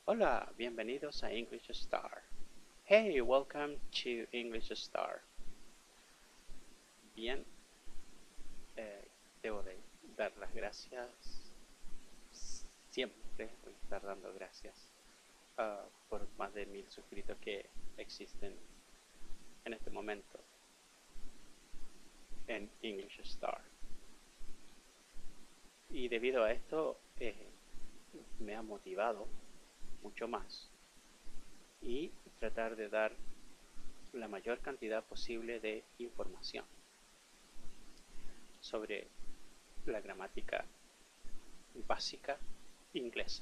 Hola, bienvenidos a English Star. Hey, welcome to English Star. Bien, debo de dar las gracias. Siempre voy a estar dando gracias por más de 1000 suscritos que existen en este momento en English Star. Y debido a esto me ha motivado mucho más y tratar de dar la mayor cantidad posible de información sobre la gramática básica inglesa.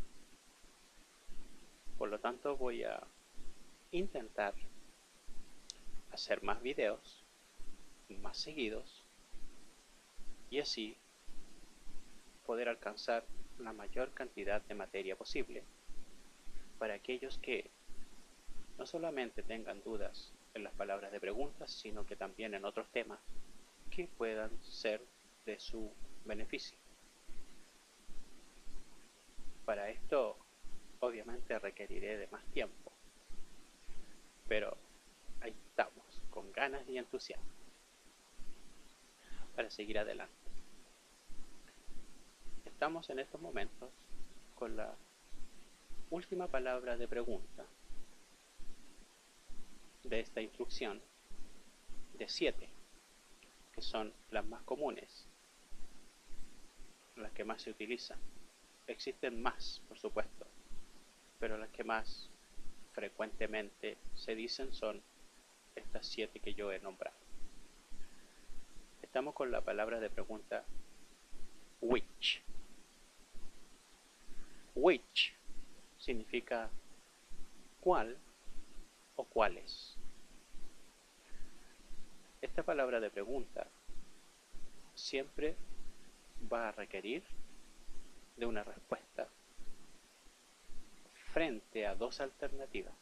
Por lo tanto, voy a intentar hacer más videos, más seguidos, y así poder alcanzar la mayor cantidad de materia posible para aquellos que no solamente tengan dudas en las palabras de preguntas, sino que también en otros temas que puedan ser de su beneficio. Para esto, obviamente requeriré de más tiempo, pero ahí estamos, con ganas y entusiasmo para seguir adelante. Estamos en estos momentos con la última palabra de pregunta de esta instrucción de 7, que son las más comunes, las que más se utilizan. Existen más, por supuesto, pero las que más frecuentemente se dicen son estas 7 que yo he nombrado. Estamos con la palabra de pregunta which. Which significa cuál o cuáles. Esta palabra de pregunta siempre va a requerir de una respuesta frente a dos alternativas.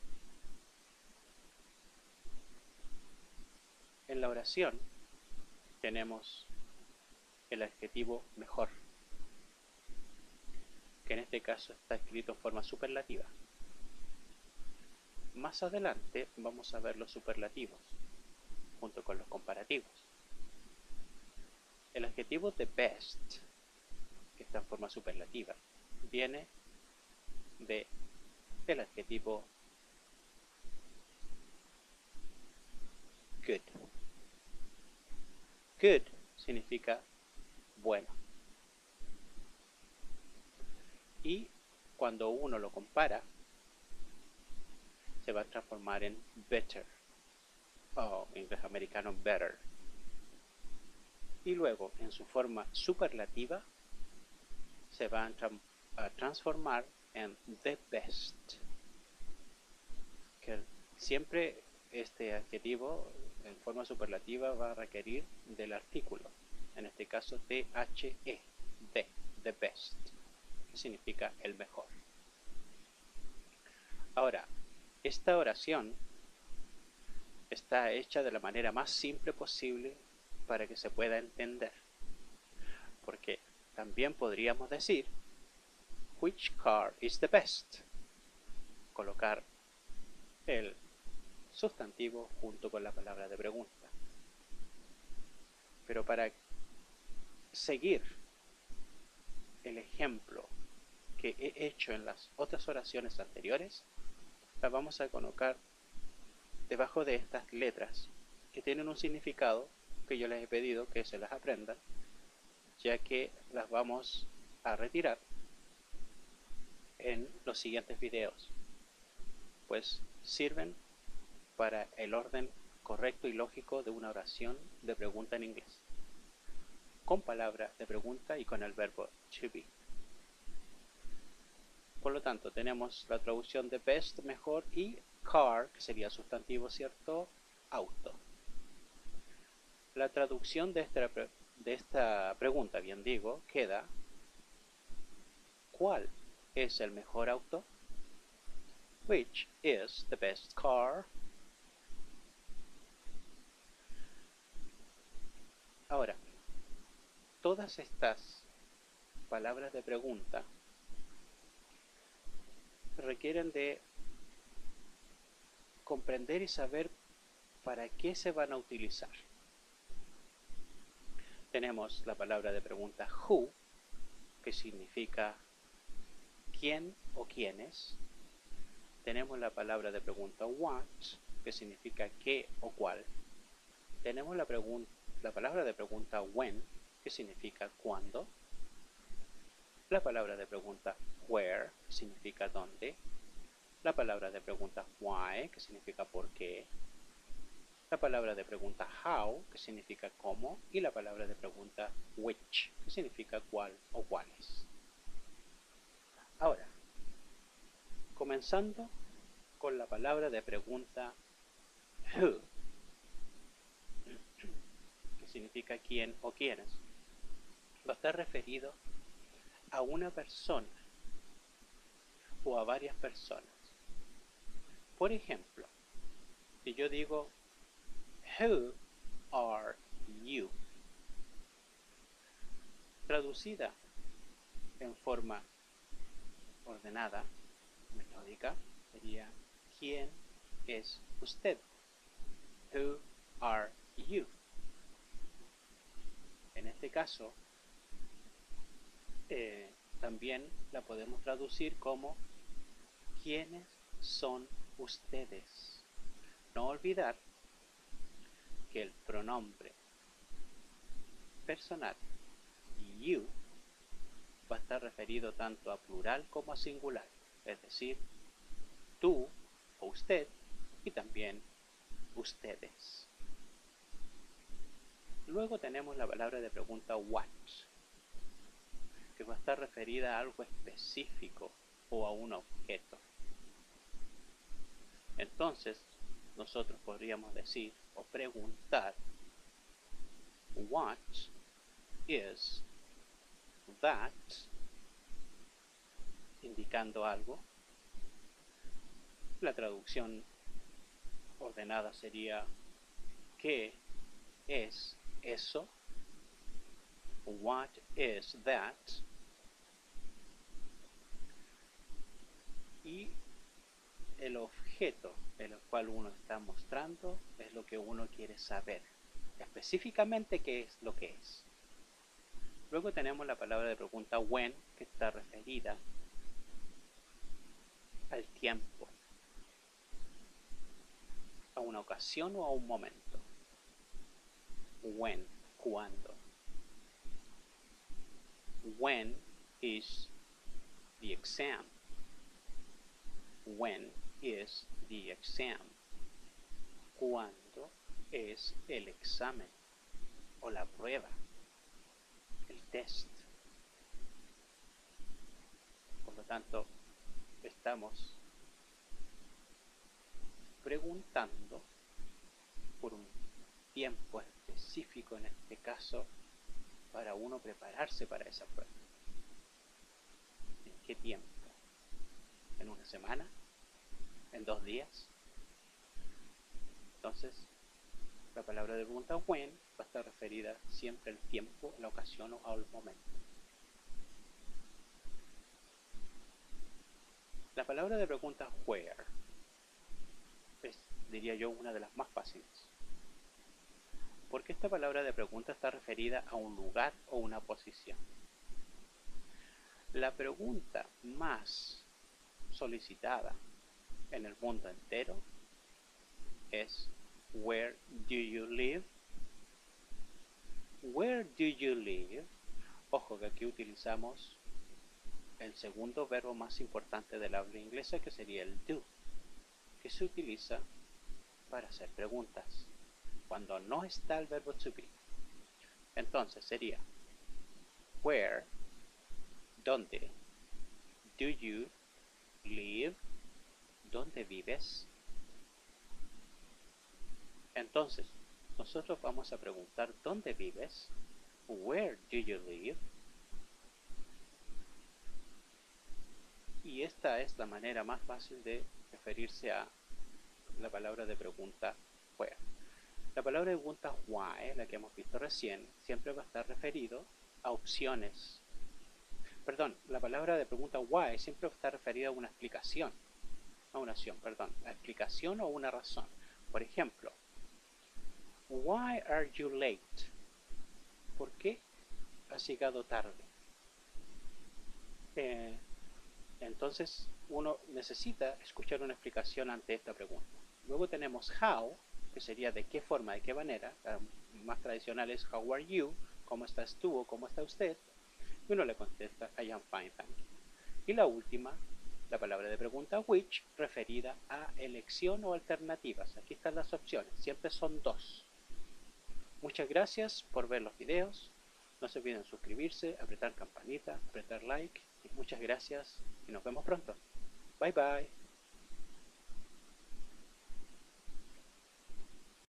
En la oración tenemos el adjetivo mejor, que en este caso está escrito en forma superlativa. Más adelante vamos a ver los superlativos, junto con los comparativos. El adjetivo the best, que está en forma superlativa, viene del adjetivo good. Good significa bueno. Y cuando uno lo compara, se va a transformar en better, o en inglés americano better. Y luego, en su forma superlativa, se va a transformar en the best. Que siempre este adjetivo en forma superlativa va a requerir del artículo, en este caso the, the best, que significa el mejor. Ahora, esta oración está hecha de la manera más simple posible para que se pueda entender, porque también podríamos decir which car is the best, colocar el sustantivo junto con la palabra de pregunta. Pero para seguir el ejemplo que he hecho en las otras oraciones anteriores, la vamos a colocar debajo de estas letras que tienen un significado que yo les he pedido que se las aprendan, ya que las vamos a retirar en los siguientes videos, pues sirven para el orden correcto y lógico de una oración de pregunta en inglés, con palabra de pregunta y con el verbo to be. Por lo tanto, tenemos la traducción de best, mejor, y car, que sería sustantivo, ¿cierto? Auto. La traducción de esta pregunta, bien digo, queda: ¿cuál es el mejor auto? Which is the best car? Ahora, todas estas palabras de pregunta requieren de comprender y saber para qué se van a utilizar. Tenemos la palabra de pregunta who, que significa quién o quiénes. Tenemos la palabra de pregunta what, que significa qué o cuál. Tenemos la palabra de pregunta when, que significa cuándo. La palabra de pregunta where, que significa dónde. La palabra de pregunta why, que significa por qué. La palabra de pregunta how, que significa cómo. Y la palabra de pregunta which, que significa cuál o cuáles. Ahora, comenzando con la palabra de pregunta who, que significa quién o quiénes, va a estar referido a una persona o a varias personas. Por ejemplo, si yo digo who are you, traducida en forma ordenada, metódica, sería ¿quién es usted? Who are you? En este caso, también la podemos traducir como ¿quiénes son ustedes? No olvidar que el pronombre personal you va a estar referido tanto a plural como a singular, es decir, tú o usted y también ustedes. Luego tenemos la palabra de pregunta what, que va a estar referida a algo específico o a un objeto. Entonces, nosotros podríamos decir o preguntar what is that, indicando algo. La traducción ordenada sería ¿qué es eso? What is that? Y el objeto en el cual uno está mostrando es lo que uno quiere saber, específicamente qué es lo que es. Luego tenemos la palabra de pregunta when, que está referida al tiempo, a una ocasión o a un momento. When, cuando. When is the exam? When is the exam? ¿Cuándo es el examen o la prueba, el test? Por lo tanto, estamos preguntando por un tiempo específico, en este caso, para uno prepararse para esa prueba. ¿En qué tiempo? ¿En una semana? ¿En 2 días? Entonces, la palabra de pregunta when va a estar referida siempre al tiempo, la ocasión o al momento. La palabra de pregunta where es, diría yo, una de las más fáciles, porque esta palabra de pregunta está referida a un lugar o una posición. La pregunta más solicitada en el mundo entero es where do you live? Where do you live? Ojo que aquí utilizamos el segundo verbo más importante del habla inglesa, que sería el do, que se utiliza para hacer preguntas cuando no está el verbo to be. Entonces sería where, ¿dónde? Do you live? ¿Dónde vives? Entonces, nosotros vamos a preguntar ¿dónde vives? Where do you live? Y esta es la manera más fácil de referirse a la palabra de pregunta where. La palabra de pregunta why, la que hemos visto recién, siempre va a estar referido a opciones. Perdón, la palabra de pregunta why siempre va a estar referida a una explicación. una acción, perdón, la explicación o una razón. Por ejemplo, why are you late? ¿Por qué has llegado tarde? Entonces uno necesita escuchar una explicación ante esta pregunta. Luego tenemos how, que sería de qué forma, de qué manera. La más tradicional es how are you, cómo estás tú o cómo está usted. Y uno le contesta I am fine, thank you. Y la última, la palabra de pregunta which, referida a elección o alternativas. Aquí están las opciones, siempre son dos. Muchas gracias por ver los videos. No se olviden suscribirse, apretar campanita, apretar like. Y muchas gracias y nos vemos pronto. Bye bye.